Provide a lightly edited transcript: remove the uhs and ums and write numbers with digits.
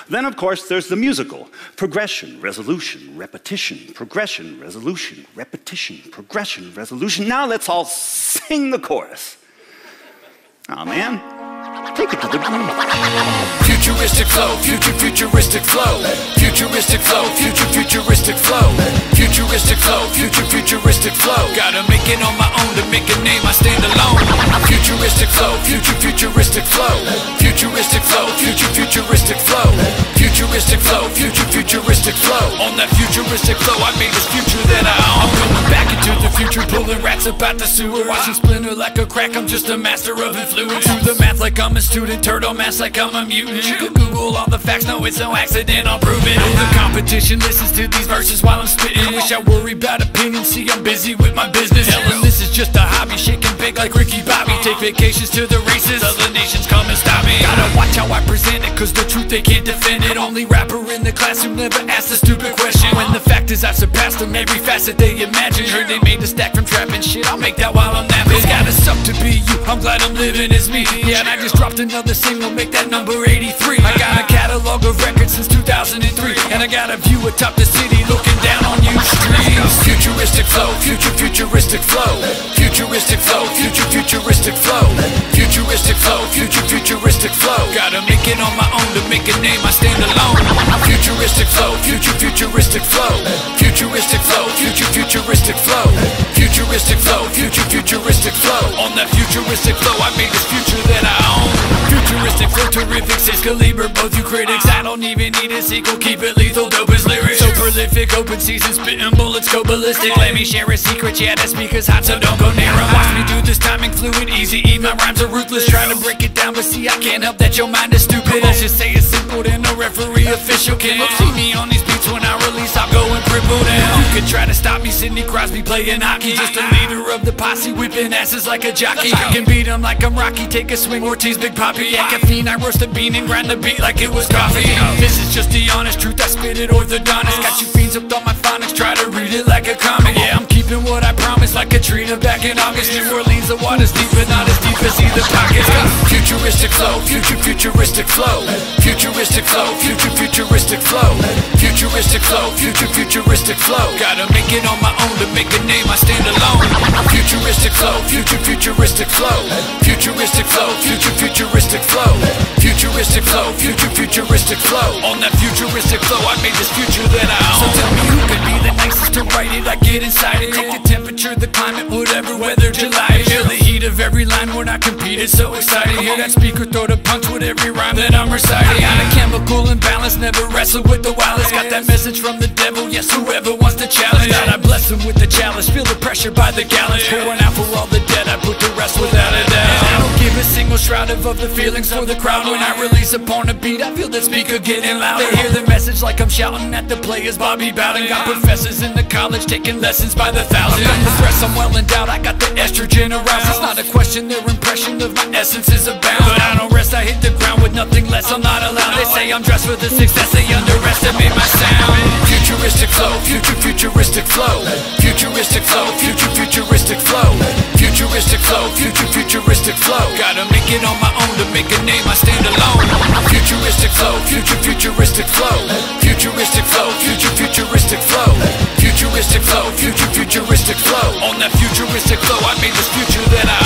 Then, of course, there's the musical. Progression, resolution, repetition, progression, resolution, repetition, progression, resolution. Now let's all sing the chorus. Aw, man, take it to the groove. Futuristic flow, futuristic flow. Futuristic flow, futuristic flow. Futuristic flow, futuristic flow. Gotta make it on my own to make a name, I stand alone. Futuristic flow, futuristic flow. Futuristic flow, futuristic flow. Futuristic flow, futuristic flow. On that futuristic flow, I made this future that I own. I'm coming back into the future, pulling rats about the sewer. Watching splinter like a crack, I'm just a master of influence. Do the math like I'm a student, turtle math like I'm a mutant. You can Google all the facts, no it's no accident, I'll prove it. The competition listens to these verses while I'm spitting. Wish I worry about opinions, see I'm busy with my business. Hell, this is just a hobby, shaking big like Ricky Bobby. Take vacations to the races, other nations come and stop me. Gotta watch how I present it, cause the truth they can't defend it. Only rapper in the class who never asked a stupid question. When the fact is I've surpassed them, every facet they imagine. Heard they made a stack from trapping shit, I'll make that while I'm napping. It's gotta suck to be you, I'm glad I'm living as me. Yeah, and I just dropped another single, make that number 83. I got a catalog of records since 2003, and I got a view atop the city looking down on you streets. Futuristic flow, futuristic flow. Futuristic flow, futuristic flow. Futuristic flow, futuristic flow. Gotta make it on my own to make a name, I stand alone. Futuristic flow, futuristic flow. Futuristic flow, futuristic flow. Futuristic flow, futuristic flow. On that futuristic flow, I made this future that I own. Futuristic flow, terrific, 6 caliber, both you critics. I don't even need a sequel, keep it lethal, dope as lyrics. So prolific, open season, spitting bullets, go ballistic. Let me share a secret, yeah, that speaker's hot, so don't go near 'em. Watch me do this timing fluid, easy E, my rhymes are ruthless. Trying to break it down, but see, I can't help that your mind is stupid. Let's just say it's simple, then a referee official can see me on these beats when I release, I'll go and cripple down. You could try to stop me, Sidney Crosby playing hockey. Just a leader of the posse, whipping asses like a jockey. I can beat 'em like I'm Rocky, take a swing, Ortiz, Big Poppy. Yeah, caffeine, I roast a bean and grind the beat like it was coffee. This is just the honest truth, I spit it orthodontist. Got you fiends hooked on my phonics, try to read it like a comic. Yeah, I'm keeping what I promised like Katrina back in August. New Orleans, the water's deep but not as deep as either pocket. Futuristic flow, futuristic flow. Futuristic flow, futuristic flow. Futuristic flow, futuristic flow. Gotta make it on my own to make a name, I stand alone. Futuristic flow, futuristic flow. Futuristic flow, futuristic flow. Futuristic flow, futuristic flow. On that futuristic flow, I made this future that I own. So tell me who could be the nicest to write it, I get inside it. Take the temperature, the climate, whatever weather, July. Feel the heat of every line when I compete, it's so exciting. Hear that speaker throw the punch with every rhyme that I'm reciting. Got a chemical imbalance, never wrestle with the wireless. Got that message from the devil, yes, whoever wants to challenge. God, I bless him with the chalice, feel the pressure by the gallons. Pouring out for all the dead, I put to rest without a doubt. I don't give a single shroud of the feelings for the crowd. When I release upon a beat, I feel that speaker getting louder. They hear the message like I'm shouting at the players, Bobby Bowden. Got professors in the college taking lessons by the thousands. I'm the threats, I'm well endowed, I got the estrogen aroused. It's not a question, their impression of my essence is abound. But I don't rest, I hit the ground with nothing less, I'm not allowed. They say I'm dressed for the success, they underestimate my sound. Futuristic flow, futuristic flow. Futuristic flow, futuristic flow. Futuristic flow, futuristic flow. Gotta make it on my own to make a name, I stand alone. Futuristic flow, futuristic flow. Futuristic flow, futuristic flow. Futuristic flow, futuristic flow. On that futuristic flow, I made this future that I